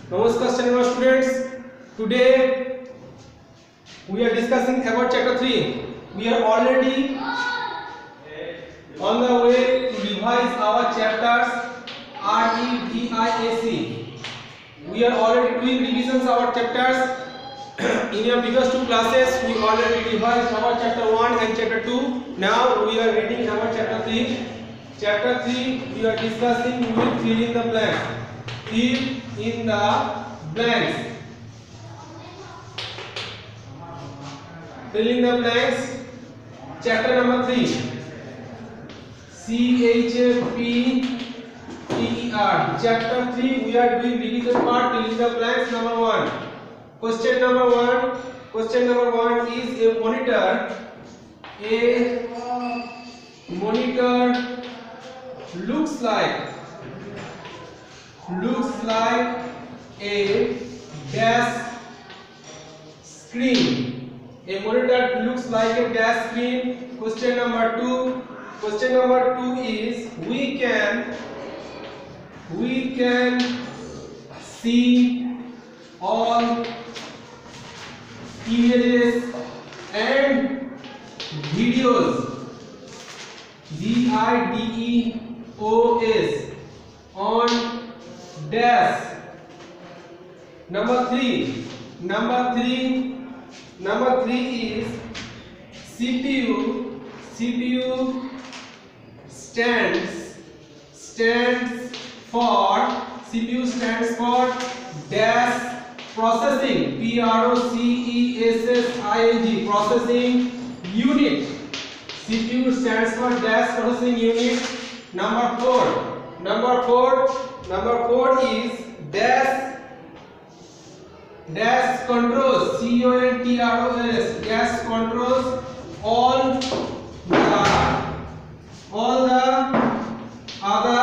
Namaskar students. Today we are discussing about chapter 3. We are already on the way to revise our chapters REVIAC. We are already doing revisions of our chapters. In your previous two classes we already revised our chapter 1 and chapter 2. Now we are reading our chapter 3. Chapter 3 we are discussing with fill in the blanks. Fill in the blanks. Fill in the blanks. Chapter number 3. CHAPTER. Chapter 3 we are doing revision part. Fill in the blanks number 1. Question number 1. Question number 1 is a monitor. A monitor looks like a dash screen. A monitor looks like a dash screen. Question number 2. Question number 2 is we can see all images and videos. VIDEOS on dash. Number 3 is CPU stands for dash processing. PROCESSING processing unit. CPU stands for dash processing unit. Number 4 is dash controls. CONTROS. Dash controls all the other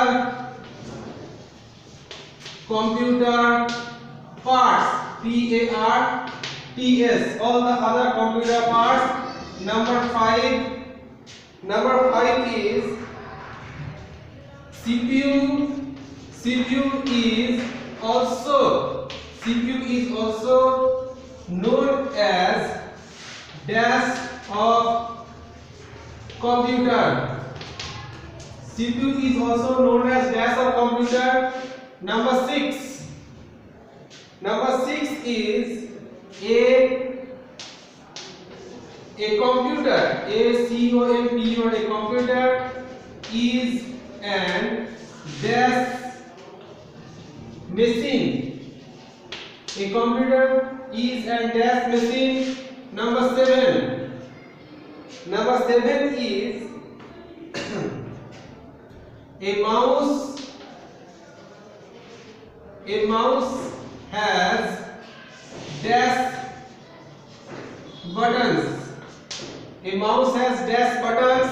computer parts. PARTS. All the other computer parts. Number 5 is CPU is also known as dash of computer. CPU is also known as dash of computer. Number 6 is a computer. A computer is an dash machine. A computer is a dash machine. Number 7 is a mouse has dash buttons. A mouse has dash buttons.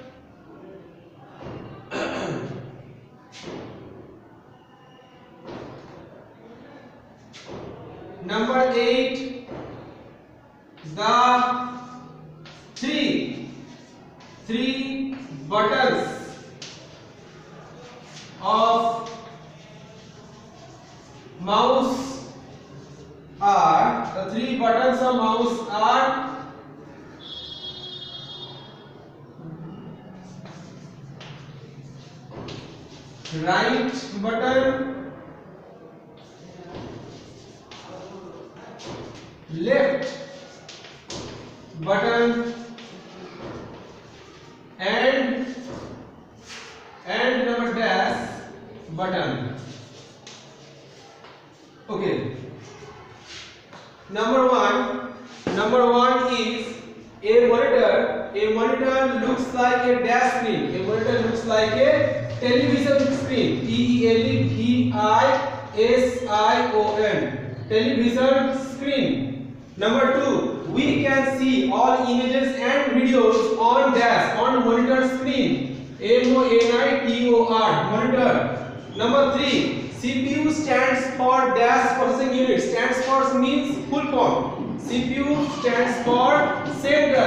Number 8, the three buttons of mouse are right button, left button, and number dash button. Okay. Number 1 is a monitor looks like a dash screen. A monitor looks like a television screen. TELEVISION. Television screen. Number 2, we can see all images and videos on monitor screen. MONITOR monitor. Number 3, CPU stands for dash processing unit. Stands for means full form. CPU stands for central.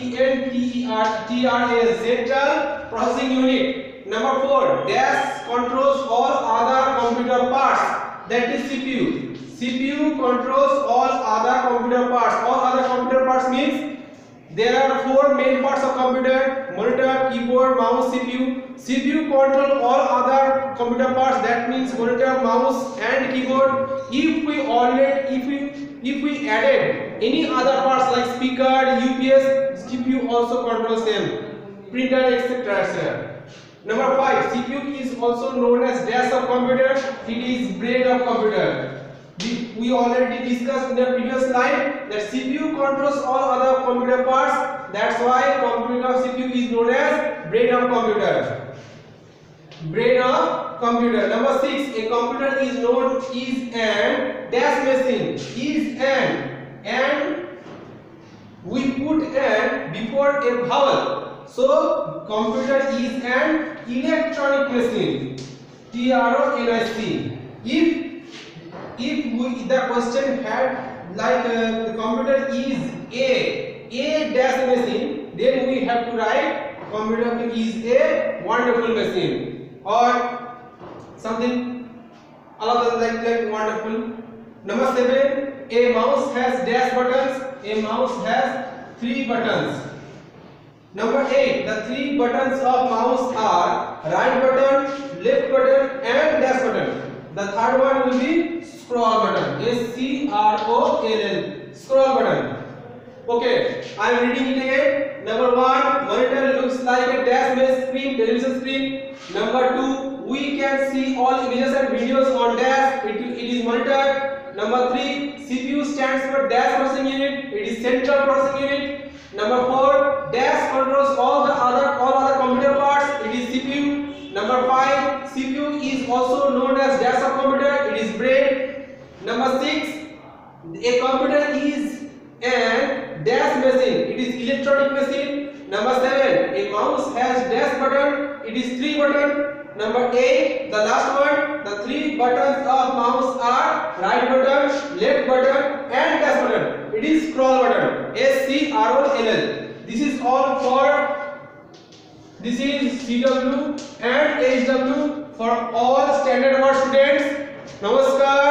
CENTER central processing unit. Number 4, dash controls all other computer parts. That is CPU. CPU controls all other computer parts. All other computer parts means there are four main parts of computer: monitor, keyboard, mouse, CPU. CPU control all other computer parts. That means monitor, mouse, and keyboard. If we added any other parts like speaker, UPS, CPU also controls them. Printer, etc. Number 5. CPU is also known as dash of computer. It is brain of computer. We already discussed in the previous slide that CPU controls all other computer parts. That's why CPU is known as brain of computer. Brain of computer. Number 6. A computer is known is an dash machine. Is an, and we put an before a vowel. So computer is an electronic machine. TRONIC. If the question had like the computer is a dash machine, then we have to write computer is a wonderful machine or something other than like wonderful. Number 7. A mouse has dash buttons. A mouse has 3 buttons. Number 8. The 3 buttons of mouse are right button, left button, and dash button. The third one will be scroll button. SCROLL. Scroll button. Okay, I am reading it again. Number 1. Monitor looks like a dash based screen, television screen. Number 2. We can see all images and videos on dash. It is monitor. Number 3. CPU stands for dash processing unit. It is central processing unit. Number 4. Dash controls all other computer parts. It is CPU. Number 5. CPU is also known as dash of computer. It is brain. Number 6. A computer is an dash machine. It is electronic machine. Number 7. A mouse has dash button. It is 3 button. Number 8. The last one. The 3 buttons of mouse are right button, left button, and dash button. It is scroll button. SCROLL. This is all for. This is CW and HW for all standard word students. Namaskar.